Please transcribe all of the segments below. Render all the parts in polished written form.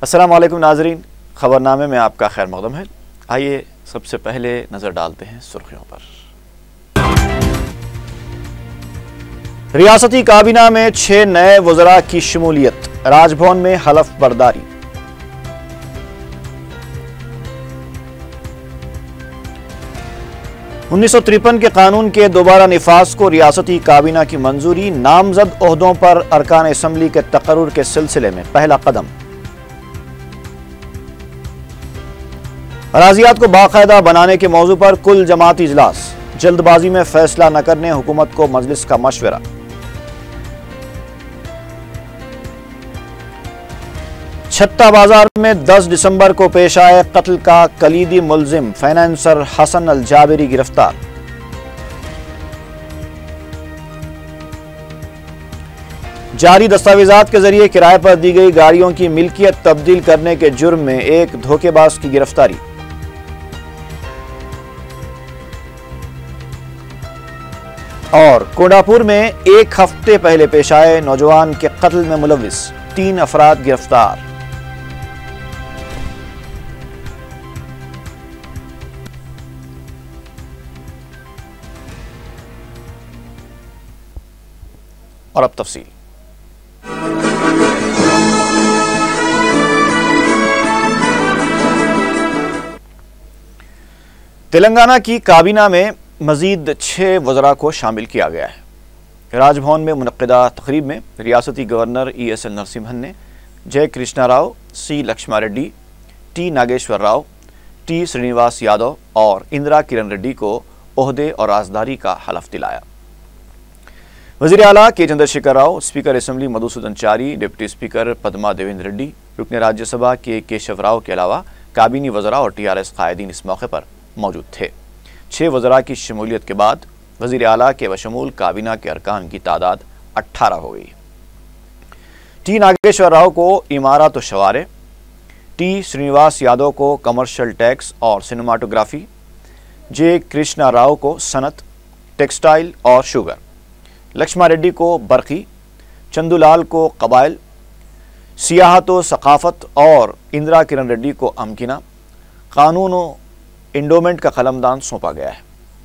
अस्सलाम वालेकुम नाजरीन, खबरनामे में आपका खैर मकदम है। आइए सबसे पहले नजर डालते हैं सुर्खियों पर। रियासती काबीना में 6 नए वज़रा की शमूलियत, राजभवन में हलफ बर्दारी। उन्नीस सौ 53 के कानून के दोबारा निफाज को रियासती काबीना की मंजूरी, नामजद ओहदों पर अरकान असम्बली के तकर्रुर के सिलसिले में पहला कदम। अराजियात को बाकायदा बनाने के मौजू पर कुल जमाती इजलास, जल्दबाजी में फैसला न करने हुकूमत को मजलिस का मशवरा। छत्ता बाजार में 10 दिसंबर को पेश आए कत्ल का कलीदी मुलजिम फाइनेंसर हसन अल जाबरी गिरफ्तार। जारी दस्तावेजात के जरिए किराए पर दी गई गाड़ियों की मिल्कियत तब्दील करने के जुर्म में एक धोखेबाज की गिरफ्तारी। और कोडापुर में एक हफ्ते पहले पेश आए नौजवान के कत्ल में मुलविस 3 अफराद गिरफ्तार। और अब तफसील। तेलंगाना की काबीना में मजीद 6 वज़रा को शामिल किया गया है। राजभवन में मुनक्किदा तकरीब में रियासती गवर्नर ESL नरसिम्हन ने जय Krishna Rao, C Laxma Reddy, T Nageshwar Rao, T Srinivas Yadav और इंदिरा किरण रेड्डी को ओहदे और राजदारी का हलफ दिलाया। वज़ीर आला के Chandrashekar Rao, speaker assembly Madhusudhan Chari, deputy speaker Padma Devender Reddy, रुकने राज्यसभा के केशव राव के अलावा काबीनी वज़रा और TRS कायदीन इस मौके पर मौजूद थे। 6 वज़रा की शमूलियत के बाद वज़ीर आला के बशमूल काबीना के अरकान की तादाद 18 हो गई। T नागेश्वर राव को इमारत और शवारे, T श्रीनिवास यादव को कमर्शियल टैक्स और सिनेमाटोग्राफी, J कृष्णा राव को सनत, टेक्सटाइल और शुगर, लक्ष्मा रेड्डी को बरखी, चंदूलाल को कबाइल, सियाहत व सकाफत और इंदिरा किरण रेड्डी को अमकिना, कानून व इंडोमेंट का कलमदान सौंपा गया है।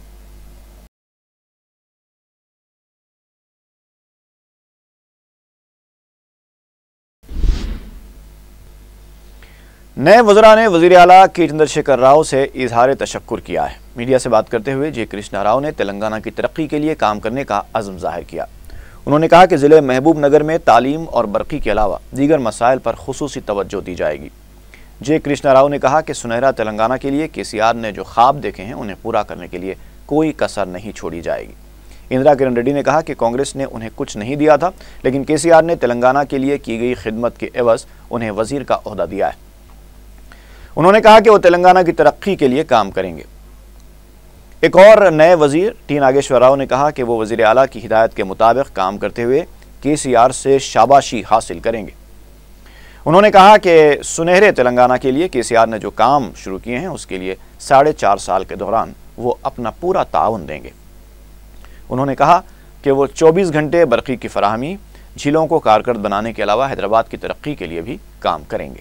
नए वज़रा ने वज़ीर आला के चंद्रशेखर राव से इजहार तशक्कुर किया है। मीडिया से बात करते हुए J कृष्णा राव ने तेलंगाना की तरक्की के लिए काम करने का अज़्म ज़ाहिर किया। उन्होंने कहा कि ज़िले महबूब नगर में तालीम और बरक़ी के अलावा दीगर मसाइल पर खुसूसी तवज्जो दी जाएगी। J कृष्णा राव ने कहा कि सुनहरा तेलंगाना के लिए KCR ने जो ख्वाब देखे हैं उन्हें पूरा करने के लिए कोई कसर नहीं छोड़ी जाएगी। इंदिरा किरण रेड्डी ने कहा कि कांग्रेस ने उन्हें कुछ नहीं दिया था, लेकिन KCR ने तेलंगाना के लिए की गई खिदमत के एवज़ उन्हें वज़ीर का ओहदा दिया है। उन्होंने कहा कि वो तेलंगाना की तरक्की के लिए काम करेंगे। एक और नए वज़ीर T नागेश्वर राव ने कहा कि वो वज़ीर आला की हिदायत के मुताबिक काम करते हुए KCR से शाबाशी हासिल करेंगे। उन्होंने कहा कि सुनहरे तेलंगाना के लिए KCR ने जो काम शुरू किए हैं उसके लिए 4.5 साल के दौरान वो अपना पूरा ताउन देंगे। उन्होंने कहा कि वो 24 घंटे बरक़ी की फराहमी, झीलों को कारगर बनाने के अलावा हैदराबाद की तरक्की के लिए भी काम करेंगे।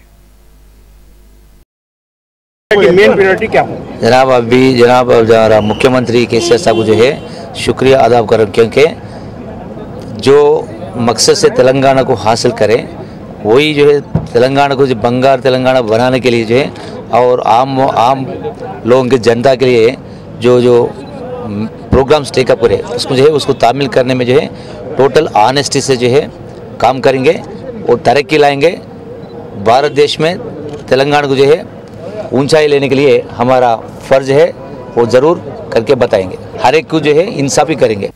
मेन प्रायोरिटी क्या है जनाब? अभी जनाब मुख्यमंत्री KCR साहब को जो है शुक्रिया अदा कर, क्योंकि जो मकसद से तेलंगाना को हासिल करें वही जो है तेलंगाना को जो बंगार तेलंगाना बनाने के लिए जो है और आम लोगों की जनता के लिए जो प्रोग्राम्स टेकअप करे उसको जो है उसको तामील करने में जो है टोटल ऑनेस्टी से जो है काम करेंगे और तरक्की लाएंगे। भारत देश में तेलंगाना को जो है ऊंचाई लेने के लिए हमारा फर्ज है, वो जरूर करके बताएंगे। हर एक को जो है इंसाफी करेंगे।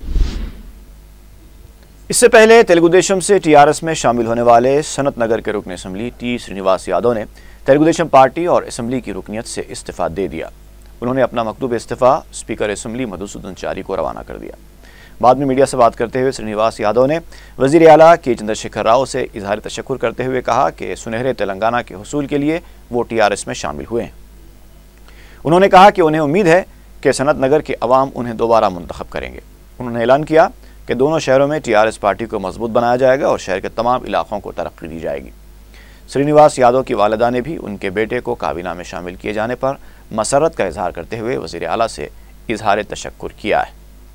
इससे पहले तेलुगु देशम से TRS में शामिल होने वाले सनत नगर के रुकन असम्बली T श्रीनिवास यादव ने तेलुगु देशम पार्टी और असम्बली की रुकनीत से इस्तीफा दे दिया। उन्होंने अपना मकतूब इस्तीफा स्पीकर असम्बली मधुसूदन चारी को रवाना कर दिया। बाद में मीडिया से बात करते हुए श्रीनिवास यादव ने वज़ीर आला के चंद्रशेखर राव से इजहार तशक्कुर करते हुए कहा कि सुनहरे तेलंगाना के हुसूल के लिए वो TRS में शामिल हुए हैं। उन्होंने कहा कि उन्हें उम्मीद है कि सनत नगर के अवाम उन्हें दोबारा मुंतखब करेंगे। उन्होंने ऐलान किया कि दोनों शहरों में TRS पार्टी को मजबूत बनाया जाएगा और शहर के तमाम इलाकों को तरक्की दी जाएगी। श्रीनिवास यादव की वालिदा ने भी उनके बेटे को काबीना में शामिल किए जाने पर मसरत का इजहार करते हुए वज़ीर आला से इजहार तशक्कुर किया है।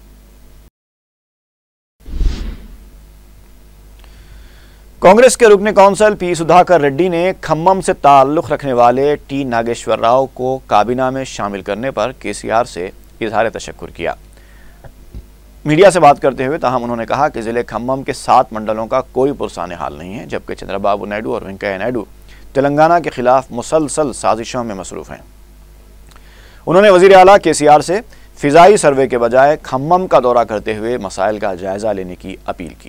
कांग्रेस के रुकने कौंसल पी सुधाकर रेड्डी ने खम्मम से ताल्लुक़ रखने वाले टी नागेश्वर राव को काबीना में शामिल करने पर केसीआर से इजहार तशक्कुर किया। मीडिया से बात करते हुए ताहम उन्होंने कहा कि ज़िले खम्मम के 7 मंडलों का कोई पुरसाने हाल नहीं है, जबकि चंद्रबाबू नायडू और वेंकैया नायडू तेलंगाना के खिलाफ मुसलसल साजिशों में मसरूफ़ हैं। उन्होंने वज़ीर आला केसीआर से फ़िज़ाई सर्वे के बजाय खम्मम का दौरा करते हुए मसाइल का जायज़ा लेने की अपील की।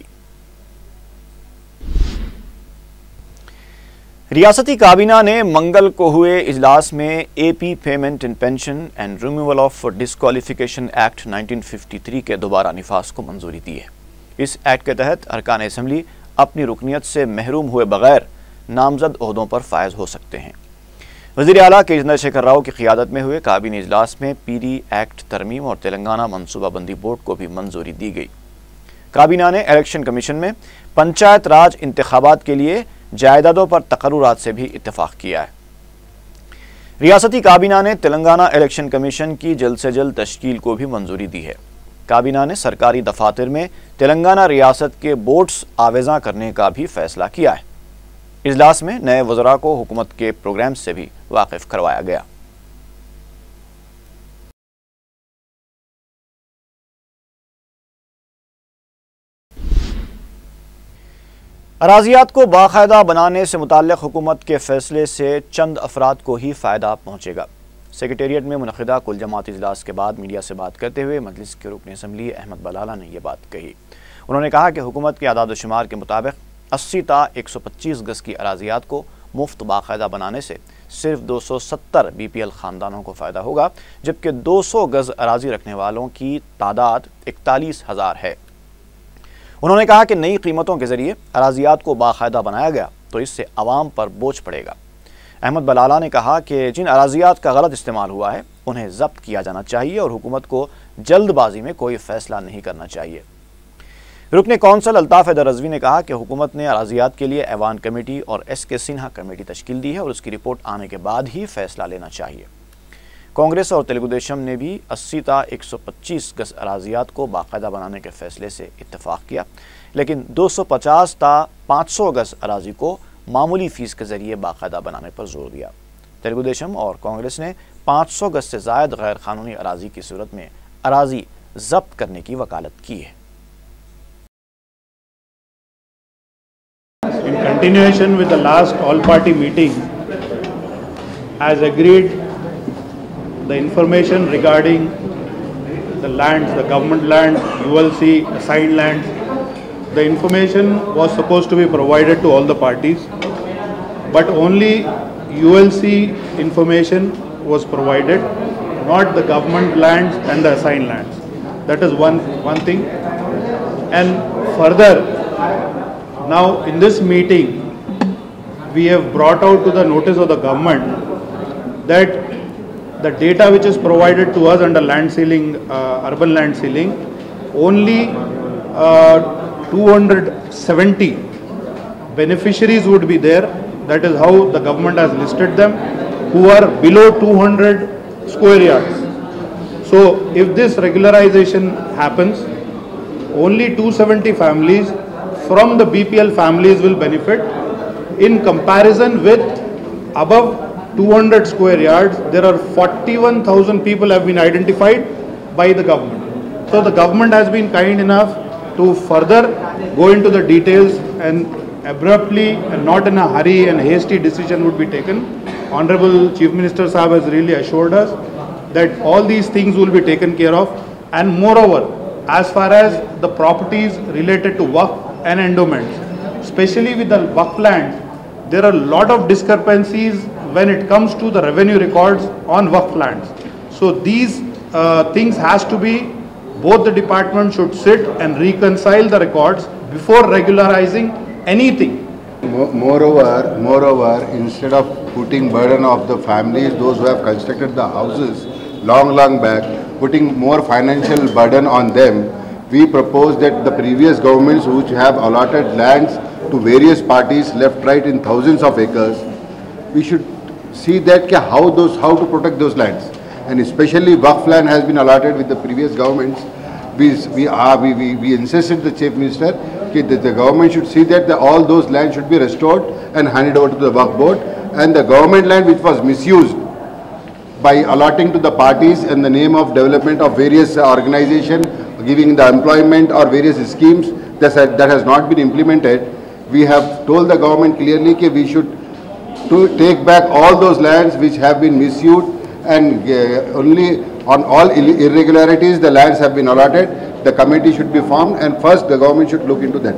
रियासती काबीना ने मंगल को हुए इजलास में AP payment in pension and removal of disqualification act 1953 के दोबारा निफाज को मंजूरी दी है। इस एक्ट के तहत अरकान असम्बली अपनी रुकनियत से महरूम हुए बगैर नामजद ओहदों पर फायज हो सकते हैं। वज़ीर आला के चंद्रशेखर राव की क़ियादत में हुए काबीनी इजलास में पीडी एक्ट तरमीम और तेलंगाना मनसूबाबंदी बोर्ड को भी मंजूरी दी गई। काबीना ने इलेक्शन कमीशन में पंचायत राज इंतखाबात के लिए जायदादों पर तकर्रुरात से भी इत्तेफाक किया है। रियासती काबीना ने तेलंगाना इलेक्शन कमीशन की जल्द से जल्द तश्कील को भी मंजूरी दी है। काबीना ने सरकारी दफातर में तेलंगाना रियासत के बोर्ड्स आवेज़ा करने का भी फैसला किया है। इजलास में नए वज़रा को हुकूमत के प्रोग्राम से भी वाकिफ करवाया गया। अराजियात को बाकायदा बनाने से मुताल्लिक़ हुकूमत के फैसले से चंद अफराद को ही फ़ायदा पहुँचेगा। सेक्रेटेरिएट में मुनक़िदा कुल जमात इजलास के बाद मीडिया से बात करते हुए मजलिस के रुकन असम्बली अहमद बलाला ने यह बात कही। उन्होंने कहा कि हुकूमत के आदाद शुमार के मुताबिक 80 ता 125 गज़ की अराजियात को मुफ्त बाकायदा बनाने से सिर्फ 270 BPL ख़ानदानों को फ़ायदा होगा, जबकि 200 गज़ अराजी रखने वालों की तादाद 41,000 है। उन्होंने कहा कि नई कीमतों के जरिए अराजियात को बाकायदा बनाया गया तो इससे आवाम पर बोझ पड़ेगा। अहमद बलाला ने कहा कि जिन अराजियात का गलत इस्तेमाल हुआ है उन्हें जब्त किया जाना चाहिए और हुकूमत को जल्दबाजी में कोई फैसला नहीं करना चाहिए। रुकने कौंसल अल्ताफ़ हैदर रज़वी ने कहा कि हुकूमत ने अराजियात के लिए ऐवान कमेटी और SK सिन्हा कमेटी तश्कील दी है और उसकी रिपोर्ट आने के बाद ही फैसला लेना चाहिए। कांग्रेस और तेलुगु देशम ने भी 80 ता 125 गज़ अराजियात को बाकायदा बनाने के फैसले से इत्तेफाक किया, लेकिन 250 ता 500 गज़ अराजी को मामूली फ़ीस के ज़रिए बाकायदा बनाने पर जोर दिया। तेलुगु देशम और कांग्रेस ने 500 गज़ से ज़ायद गैर कानूनी अराजी की सूरत में अराजी जब्त करने की वकालत की है। In continuation with the last all-party meeting, has agreed the information regarding the lands, the government lands, ULC assigned lands. The information was supposed to be provided to all the parties, but only ULC information was provided, not the government lands and the assigned lands. That is one thing. And further, now in this meeting, we have brought out to the notice of the government that the data which is provided to us under land ceiling, urban land ceiling, only 270 beneficiaries would be there. That is how the government has listed them, who are below 200 square yards. So if this regularization happens, only 270 families from the BPL families will benefit. In comparison with above 200 square yards, there are 41,000 people have been identified by the government. So the government has been kind enough to further go into the details, and abruptly and not in a hurry and hasty decision would be taken. Honorable Chief Minister Sahab has really assured us that all these things will be taken care of, and moreover, as far as the properties related to Waqf and endowments, especially with the Waqf lands, there are a lot of discrepancies when it comes to the revenue records on Waqf lands. So these things has to be, both the departments should sit and reconcile the records before regularizing anything. Moreover, instead of putting burden of the families, those who have constructed the houses long back, putting more financial burden on them, we propose that the previous governments which have allotted lands to various parties left, right in thousands of acres. We should see that how to protect those lands, and especially Waqf land has been allotted with the previous governments. We insisted the Chief Minister that the government should see that all those lands should be restored and handed over to the Waqf board, and the government land which was misused by allotting to the parties in the name of development of various organizations, giving the employment or various schemes that has not been implemented. We have told the government clearly that we should take back all those lands which have been misused, and only on all irregularities the lands have been allotted. The committee should be formed, and first the government should look into that.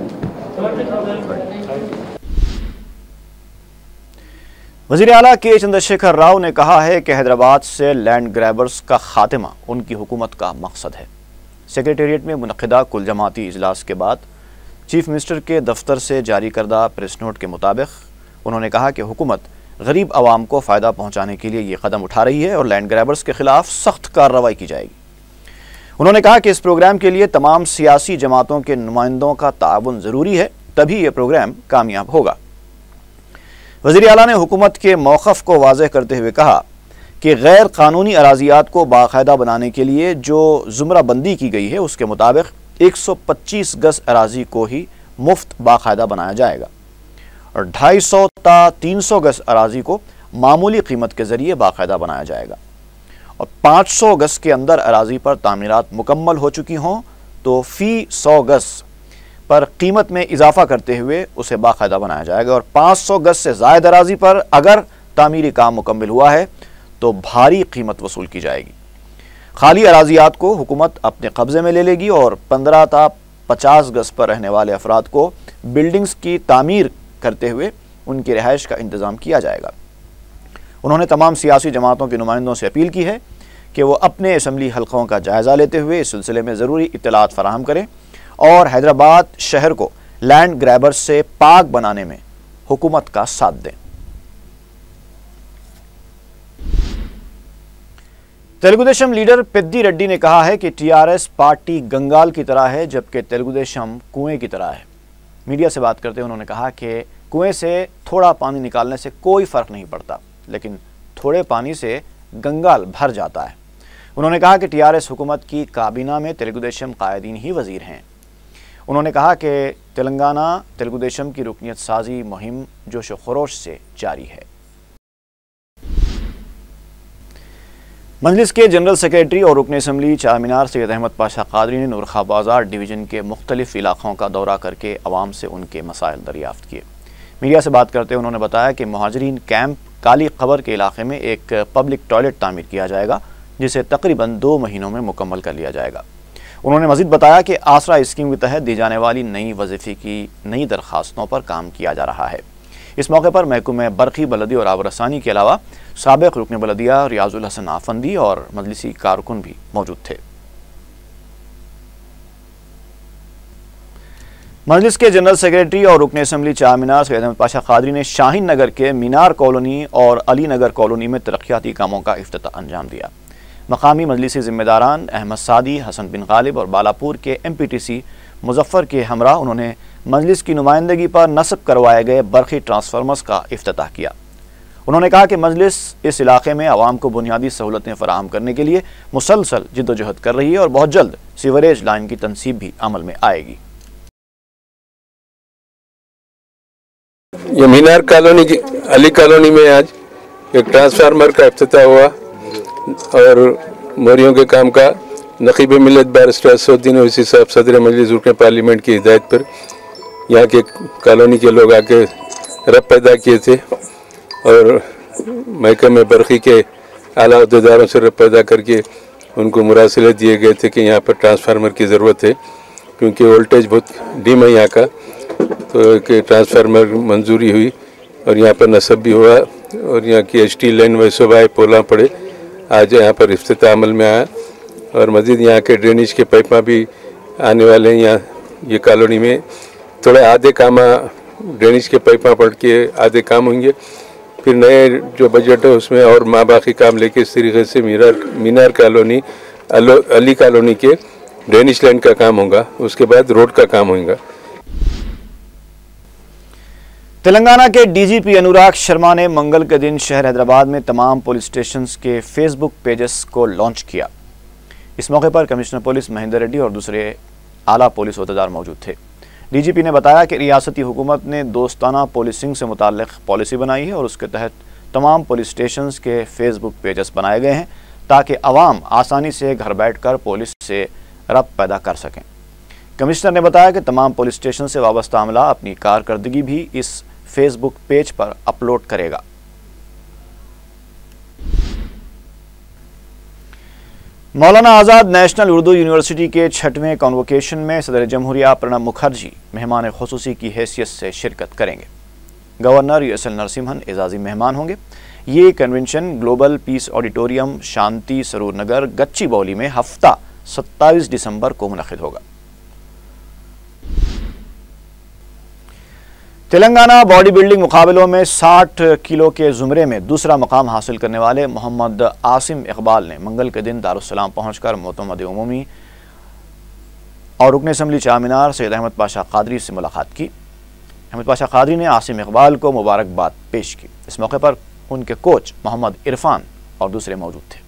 वज़ीर आला के चंद्रशेखर राव ने कहा है कि हैदराबाद से land grabbers का खात्मा उनकी हुकूमत का मकसद है। सेक्रेटेरिएट में मुनक़िदा कुल जमाती इजलास के बाद चीफ मिनिस्टर के दफ्तर से जारी करदा प्रेस नोट के मुताबिक उन्होंने कहा कि हुकूमत गरीब आवाम को फ़ायदा पहुँचाने के लिए ये कदम उठा रही है और लैंड ग्रैबर्स के खिलाफ सख्त कार्रवाई की जाएगी। उन्होंने कहा कि इस प्रोग्राम के लिए तमाम सियासी जमातों के नुमाइंदों का ताउन ज़रूरी है, तभी ये प्रोग्राम कामयाब होगा। वज़ीर आला ने हुकूमत के मौक़िफ़ को वाज़ेह करते हुए कहा कि गैर कानूनी अराज़ियात को बाकायदा बनाने के लिए जो ज़ुमराबंदी की गई है उसके मुताबिक 125 गज़ अराज़ी को ही मुफ्त बाकायदा बनाया जाएगा और 250 ता 300 गज़ अराज़ी को मामूली कीमत के ज़रिए बाकायदा बनाया जाएगा और 500 गज़ के अंदर अराज़ी पर तामीरात मुकम्मल हो चुकी हों तो फ़ी 100 गज़ पर कीमत में इजाफा करते हुए उसे बाकायदा बनाया जाएगा और 500 गज़ से ज़ायद अराज़ी पर अगर तामीरी काम मुकम्मल हुआ है तो भारी कीमत वसूल की जाएगी। खाली अराज़ियात को हुकूमत अपने कब्ज़े में ले लेगी और 15 ता 50 गज़ पर रहने वाले अफराद को बिल्डिंग्स की तामीर करते हुए उनकी रिहाइश का इंतज़ाम किया जाएगा। उन्होंने तमाम सियासी जमातों के नुमाइंदों से अपील की है कि वो अपने असम्बली हल्कों का जायज़ा लेते हुए इस सिलसिले में ज़रूरी इत्तलात फराहम करें और हैदराबाद शहर को लैंड ग्रैबर्स से पाक बनाने में हुकूमत का साथ दें। तेलुगुदेशम लीडर पेद्दी रेड्डी ने कहा है कि टीआरएस पार्टी गंगाल की तरह है जबकि तेलुगुदेशम कुएं की तरह है। मीडिया से बात करते हुए उन्होंने कहा कि कुएं से थोड़ा पानी निकालने से कोई फ़र्क नहीं पड़ता, लेकिन थोड़े पानी से गंगाल भर जाता है। उन्होंने कहा कि टीआरएस हुकूमत की काबीना में तेलुगुदेशम कायदीन ही वज़ीर हैं। उन्होंने कहा कि तेलंगाना तेलुगुदेशम की रुकनियत साजी मुहिम जोश व खरोश से जारी है। मजलिस के जनरल सेक्रेटरी और रुकन असम्बली चारमीनार सैयद अहमद पाशा कादरी ने नूरखा बाजार डिवीज़न के मुख्तलिफ इलाक़ों का दौरा करके अवाम से उनके मसाइल दरियाफ्त किए। मीडिया से बात करते हुए उन्होंने बताया कि महाजरीन कैंप काली खबर के इलाके में एक पब्लिक टॉयलेट तामीर किया जाएगा जिसे तकरीबन 2 महीनों में मुकम्मल कर लिया जाएगा। उन्होंने मज़ीद बताया कि आसरा स्कीम के तहत दी जाने वाली नई वजीफ़े की नई दरख्वास्तों पर काम किया जा रहा है। इस मौके पर महकूम बरक़ी बलदी और आबरसानी के अलावा साबिक़ रुकन बलदिया रियाजुल हसन आफंदी और मजलिसी कारकुन भी मौजूद थे। मजलिस के जनरल सेक्रेटरी और रुकन असम्बली चारमीनार सैयद अहमद पाशा कादरी ने शाहीन नगर के मीनार कॉलोनी और अली नगर कॉलोनी में तरक्याती कामों का इफ्तिताह अंजाम दिया। मकामी मजलिसी ज़िम्मेदारान अहमद सादी, हसन बिन गालिब और बालापुर के MPTC मुजफ्फर के हमरा उन्होंने मजलिस की नुमाइंदगी पर नस्ब करवाए गए बरक़ी ट्रांसफार्मर्स का इफ्तिताह किया। उन्होंने कहा कि मजलिस इस इलाके में आवाम को बुनियादी सहूलतें फराहम करने के लिए मुसलसल जिद्दोजहद कर रही है और बहुत जल्द सीवरेज लाइन की तनसीब भी अमल में आएगी। ये मीनार कॉलोनी की अली कॉलोनी में आज एक ट्रांसफार्मर का इफ्तिताह हुआ और मोरियों के काम का नकीब मिल्लत बैरिस्टर असदुद्दीन ओवैसी साहब सदर मजलिस रुकन पार्लियामेंट की हिदायत पर यहाँ के कॉलोनी के लोग आके रब पैदा किए थे और महकमे बरक़ी के आला अहदेदारों से रब पैदा करके उनको मुरासिले दिए गए थे कि यहाँ पर ट्रांसफार्मर की ज़रूरत है क्योंकि वोल्टेज बहुत डिम है यहाँ का, तो कि ट्रांसफार्मर मंजूरी हुई और यहाँ पर नस्ब भी हुआ और यहाँ की HT लाइन वैसोबाई पोला पड़े आज यहाँ पर इफ्तिताह अमल में आया और मज़ीद यहाँ के ड्रेनेज के पाइपा भी आने वाले हैं। यहाँ ये कॉलोनी में थोड़े आधे काम ड्रेनेज के पाइपा पड़ के आधे काम होंगे, फिर नए जो बजट है उसमें और माँ बाकी काम लेके इस तरीके से मीनार कॉलोनी अली कॉलोनी के ड्रेनेज लाइन का काम होगा, उसके बाद रोड का काम होगा। तेलंगाना के डीजीपी अनुराग शर्मा ने मंगल के दिन शहर हैदराबाद में तमाम पुलिस स्टेशंस के फेसबुक पेजेस को लॉन्च किया। इस मौके पर कमिश्नर पुलिस महेंद्र रेड्डी और दूसरे आला पुलिस ओहदेदार मौजूद थे। डीजीपी ने बताया कि रियासती हुकूमत ने दोस्ताना पुलिसिंग से मुताल्लिक पॉलिसी बनाई है और उसके तहत तमाम पुलिस स्टेशंस के फेसबुक पेजेस बनाए गए हैं ताकि अवाम आसानी से घर बैठकर पुलिस से रब्त पैदा कर सकें। कमिश्नर ने बताया कि तमाम पुलिस स्टेशन से वाबस्ता अमला अपनी कारकर्दगी भी इस फेसबुक पेज पर अपलोड करेगा। मौलाना आज़ाद नेशनल उर्दू यूनिवर्सिटी के 6वें कॉन्वोकेशन में सदर जमहूरिया प्रणब मुखर्जी मेहमान खुसूसी की हैसियत से शिरकत करेंगे। गवर्नर ESL नरसिम्हन एजाजी मेहमान होंगे। ये convention global peace auditorium Shanti Saroor Nagar Gachibowli में हफ्ता 27 दिसंबर को मुनक़िद होगा। तेलंगाना बॉडी बिल्डिंग मुकाबलों में 60 किलो के जुमरे में दूसरा मकाम हासिल करने वाले मोहम्मद आसिम इकबाल ने मंगल के दिन दारुस्सलाम पहुंचकर मोतमद उमूमी और रुकन असम्बली चामीनार सैयद अहमद पाशा कादरी से मुलाकात की। अहमद पाशा कादरी ने आसिम इकबाल को मुबारकबाद पेश की। इस मौके पर उनके कोच मोहम्मद इरफान और दूसरे मौजूद थे।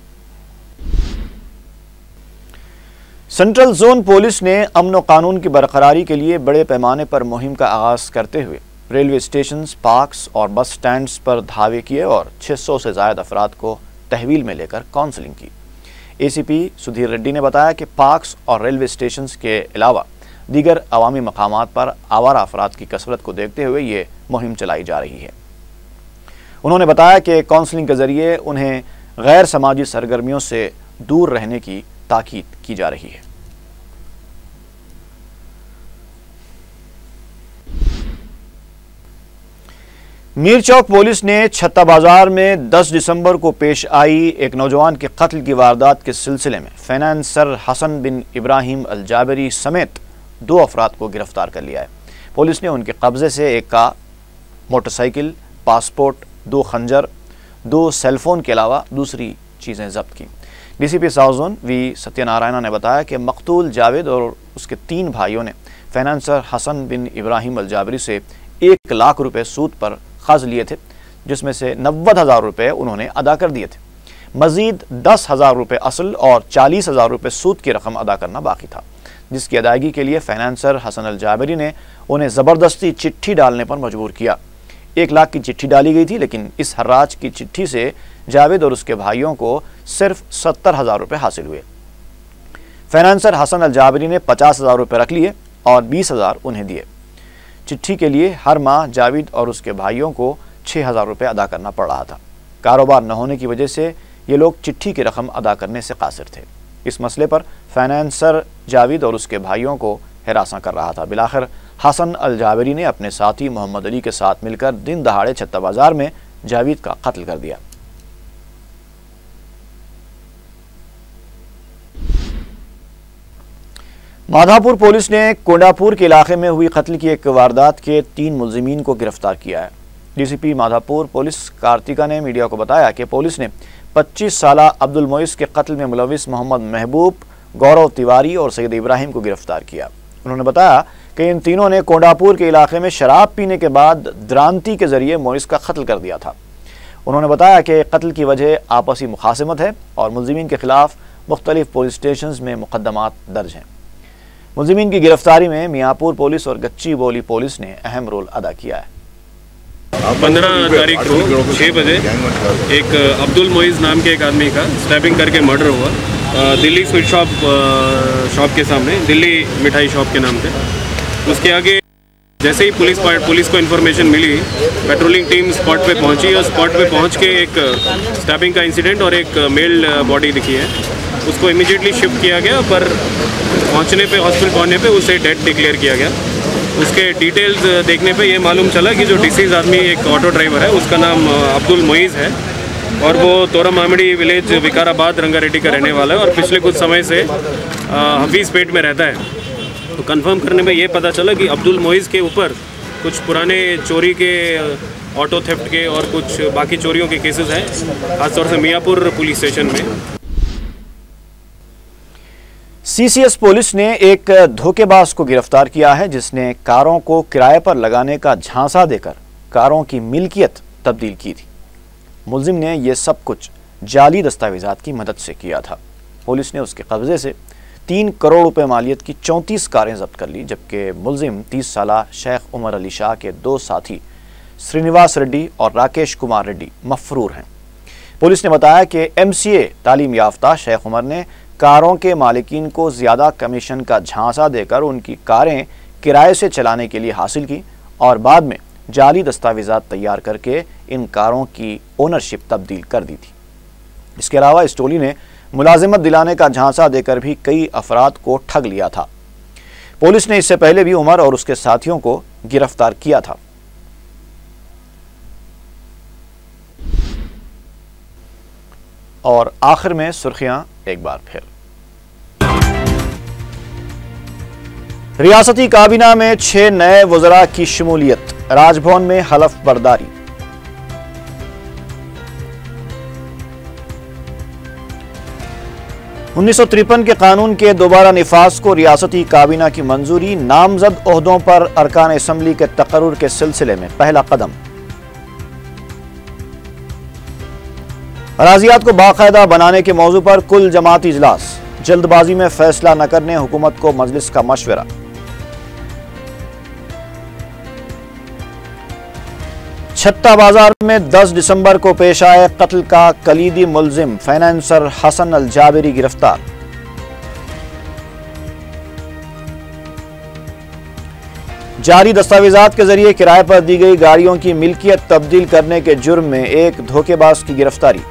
सेंट्रल जोन पुलिस ने अमन व कानून की बरकरारी के लिए बड़े पैमाने पर मुहिम का आगाज करते हुए रेलवे स्टेशन, पार्क्स और बस स्टैंड्स पर धावे किए और 600 से ज़्यादा अफराद को तहवील में लेकर काउंसलिंग की। ACP सुधीर रेड्डी ने बताया कि पार्क्स और रेलवे स्टेशन के अलावा दीगर अवामी मकामात पर आवारा अफराद की कसरत को देखते हुए ये मुहिम चलाई जा रही है। उन्होंने बताया कि काउंसलिंग के जरिए उन्हें गैर समाजी सरगर्मियों से दूर रहने की ताकीद की जा रही है। मीर चौक पुलिस ने छत्ता बाजार में 10 दिसंबर को पेश आई एक नौजवान के कत्ल की वारदात के सिलसिले में फाइनेंसर हसन बिन इब्राहिम अल जाबरी समेत 2 अफराद को गिरफ्तार कर लिया है। पुलिस ने उनके कब्जे से एक कार, मोटरसाइकिल, पासपोर्ट, 2 खंजर, 2 सेलफोन के अलावा दूसरी चीज़ें जब्त की। DCP south zone V Satyanarayana ने बताया कि मकतूल जावेद और उसके 3 भाइयों ने फाइनेंसर हसन बिन इब्राहिम अल जाबरी से 1 लाख रुपए सूद पर कर्ज लिए थे, जिसमें से 90,000 रुपये उन्होंने अदा कर दिए थे। मजीद 10,000 रुपये असल और 40,000 रुपये सूद की रकम अदा करना बाकी था, जिसकी अदायगी के लिए फाइनेंसर हसन अल जाबरी ने उन्हें ज़बरदस्ती चिट्ठी डालने पर मजबूर किया। 1 लाख की चिट्ठी डाली गई थी, लेकिन इस हर्राज की चिट्ठी से जावेद और उसके भाइयों को सिर्फ 70,000 रुपये हासिल हुए। फाइनेंसर हसन अल जाबरी ने 50,000 रुपये रख लिए और 20,000 उन्हें दिए। चिट्ठी के लिए हर माह जावेद और उसके भाइयों को 6,000 रुपये अदा करना पड़ रहा था। कारोबार न होने की वजह से ये लोग चिट्ठी की रकम अदा करने से कासिर थे। इस मसले पर फाइनेंसर जावेद और उसके भाइयों को हिरासा कर रहा था। बिलाखिर हसन अल जाबरी ने अपने साथी मोहम्मद अली के साथ मिलकर दिन दहाड़े छत्ता बाजार में जावेद का कत्ल कर दिया। माधापुर पुलिस ने कोंडापुर के इलाके में हुई कत्ल की एक वारदात के 3 मुलजिमीन को गिरफ्तार किया है। DCP माधापुर पुलिस कार्तिका ने मीडिया को बताया कि पुलिस ने 25 साला अब्दुल मोइस के कत्ल में मुलविस मोहम्मद महबूब, गौरव तिवारी और सैयद इब्राहिम को गिरफ्तार किया। उन्होंने बताया कि इन तीनों ने कोंडापुर के इलाके में शराब पीने के बाद द्रांति के जरिए मोइस का कत्ल कर दिया था। उन्होंने बताया कि कत्ल की वजह आपसी मुखासमत है और मुलजिमीन के खिलाफ मुख्तलिफ पुलिस स्टेशन में मुकदमात दर्ज हैं। मुलजिमीन की गिरफ्तारी में मियाँपुर पुलिस और गच्चीबौली पुलिस ने अहम रोल अदा किया है। 15 तारीख को 6 बजे एक अब्दुल मोइज़ नाम के एक आदमी का स्नैपिंग करके मर्डर हुआ दिल्ली स्वीट शॉप के सामने, दिल्ली मिठाई शॉप के नाम पे। उसके आगे जैसे ही पुलिस को इन्फॉर्मेशन मिली, पेट्रोलिंग टीम स्पॉट पे पहुंची और स्पॉट पे पहुंच के एक स्टैबिंग का इंसिडेंट और एक मेल बॉडी दिखी है, उसको इमीडिएटली शिफ्ट किया गया। पर हॉस्पिटल पहुंचने पे उसे डेड डिक्लेयर किया गया। उसके डिटेल्स देखने पे ये मालूम चला कि जो डिसीज आदमी एक ऑटो ड्राइवर है, उसका नाम अब्दुल मोइज़ है और वो तोरा मामिडी विलेज विकाराबाद रंगारेड्डी का रहने वाला है और पिछले कुछ समय से हफीज़ पेट में रहता है। तो कंफर्म करने में ये पता चला कि अब्दुल मोइज़ के ऊपर कुछ पुराने चोरी के, ऑटो थेफ्ट के और कुछ बाकी चोरियों के केसेस हैं, खासतौर से मियाँपुर पुलिस स्टेशन में। CCS पुलिस ने एक धोखेबाज को गिरफ्तार किया है, जिसने कारों को किराए पर लगाने का झांसा देकर कारों की मिल्कियत तब्दील की थी। मुलजिम ने यह सब कुछ जाली दस्तावेजात की मदद से किया था। पुलिस ने उसके कब्जे से 3 करोड़ रुपए मालियत की 34 कारें जब्त कर ली, जबकि मुलजिम 30 साला शेख उमर अली शाह के 2 साथी श्रीनिवास रेड्डी और राकेश कुमार रेड्डी मफरूर हैं। पुलिस ने बताया कि MCA तालीम याफ्ता शेख उमर ने कारों के मालिकीन को ज़्यादा कमीशन का झांसा देकर उनकी कारें किराए से चलाने के लिए हासिल की और बाद में जाली दस्तावेजात तैयार करके इन कारों की ओनरशिप तब्दील कर दी थी। इसके अलावा इस टोली ने मुलाजिमत दिलाने का झांसा देकर भी कई अफराद को ठग लिया था। पुलिस ने इससे पहले भी उमर और उसके साथियों को गिरफ्तार किया था। और आखिर में सुर्खियां एक बार फिर। रियासती काबीना में 6 नए वज़रा की शमूलियत, राजभवन में हलफ बर्दारी। उन्नीस सौ 53 के कानून के दोबारा निफाज को रियासती काबीना की मंजूरी, नामजद ओहदों पर अरकान असम्बली के तकर्रुर के सिलसिले में पहला कदम। अराजियात को बाकायदा बनाने के मौजू पर कुल जमाती इजलास, जल्दबाजी में फैसला न करने हुकूमत को मजलिस का मशवरा। छत्ता बाजार में 10 दिसंबर को पेश आए कत्ल का कलीदी मुलजिम फाइनेंसर हसन अल जाबिरी गिरफ्तार। जारी दस्तावेजात के जरिए किराए पर दी गई गाड़ियों की मिल्कियत तब्दील करने के जुर्म में एक धोखेबाज की गिरफ्तारी।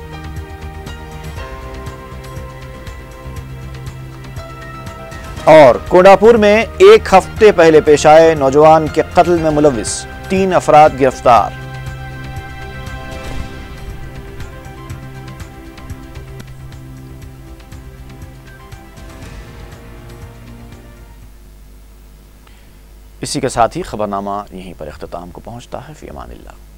और कोडापुर में 1 हफ्ते पहले पेश आए नौजवान के कत्ल में मुलविस 3 अफराद गिरफ्तार। इसी के साथ ही खबरनामा यहीं पर इख्तिताम को पहुंचता है। फी अमानिल्लाह।